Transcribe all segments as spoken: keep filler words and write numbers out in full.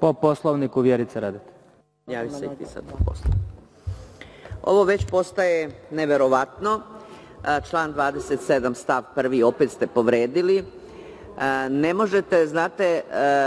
Po Poslovniku Vjerica Radeta. Javi se i ti sad po Poslovniku. Ovo već postaje neverovatno. Član dvadeset sedam stav prvi opet ste povredili. Ne možete, znate,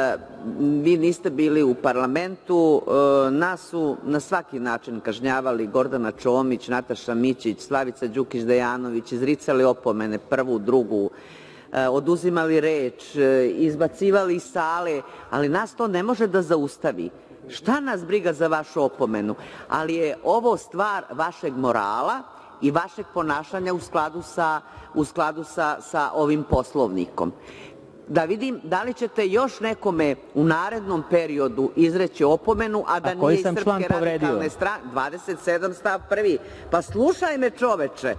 vi niste bili u parlamentu, nas su na svaki način kažnjavali Gordana Čomić, Nataša Mićić, Slavica Đukić Dejanović, izricali opomene, prvu, drugu, oduzimali reč, izbacivali iz sale, ali nas to ne može da zaustavi. Šta nas briga za vašu opomenu? Ali je ovo stvar vašeg morala i vašeg ponašanja u skladu sa, u skladu sa, sa ovim Poslovnikom. Da vidim da li ćete još nekome u narednom periodu izreći opomenu, a da a nije iz Srpske radikalne stranke. dvadeset sedam stav prvi. Pa slušaj me, čoveče.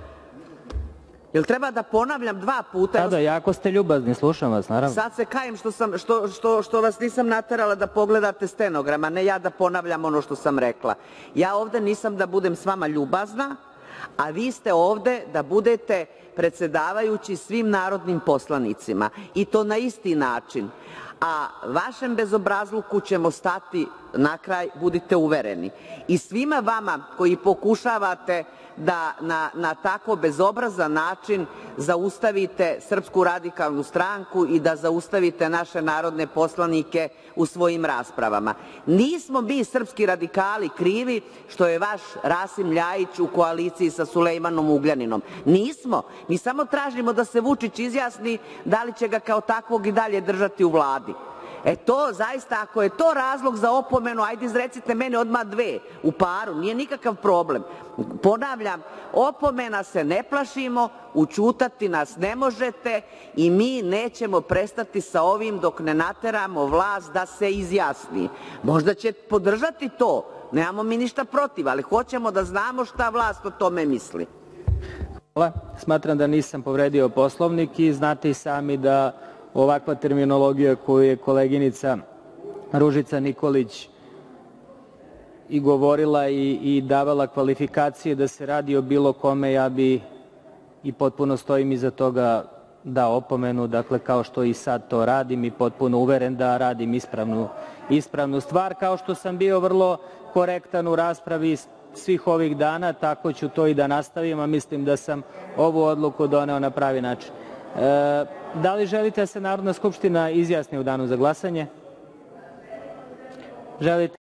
Jel treba da ponavljam dva puta? Da, da, jako ste ljubazni, slušam vas, naravno. Sad se kajem što, sam, što, što, što vas nisam naterala da pogledate stenogram, a ne ja da ponavljam ono što sam rekla. Ja ovde nisam da budem s vama ljubazna, a vi ste ovde da budete predsedavajući svim narodnim poslanicima i to na isti način. A vašem bezobrazluku ćemo stati na kraj, budite uvereni. I svima vama koji pokušavate da na, na tako bezobrazan način zaustavite Srpsku radikalnu stranku i da zaustavite naše narodne poslanike u svojim raspravama. Nismo mi srpski radikali krivi što je vaš Rasim Ljajić u koaliciji sa Sulejmanom Ugljaninom. Nismo. Mi samo tražimo da se Vučić izjasni da li će ga kao takvog i dalje držati u Vladi. E to, zaista, ako je to razlog za opomenu, ajde izrecite meni odmah dve u paru, nije nikakav problem. Ponavljam, opomena se ne plašimo, ućutati nas ne možete i mi nećemo prestati sa ovim dok ne nateramo vlast da se izjasni. Možda će podržati to, nemamo mi ništa protiv, ali hoćemo da znamo šta vlast o tome misli. Hvala. Smatram da nisam povredio Poslovnik i znate i sami da ovakva terminologija koju je koleginica Ružica Nikolić i govorila i, i davala kvalifikacije da se radi o bilo kome, ja bi i potpuno stojim iza toga dao opomenu, dakle kao što i sad to radim i potpuno uveren da radim ispravnu, ispravnu stvar, kao što sam bio vrlo korektan u raspravi svih ovih dana, tako ću to i da nastavim, a mislim da sam ovu odluku doneo na pravi način. E, da li želite da se Narodna skupština izjasni u danu za glasanje? Želite?